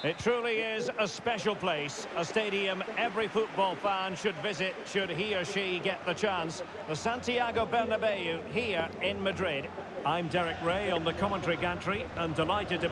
It truly is a special place, a stadium every football fan should visit should he or she get the chance. The Santiago Bernabeu here in Madrid. I'm Derek Ray on the commentary gantry and delighted to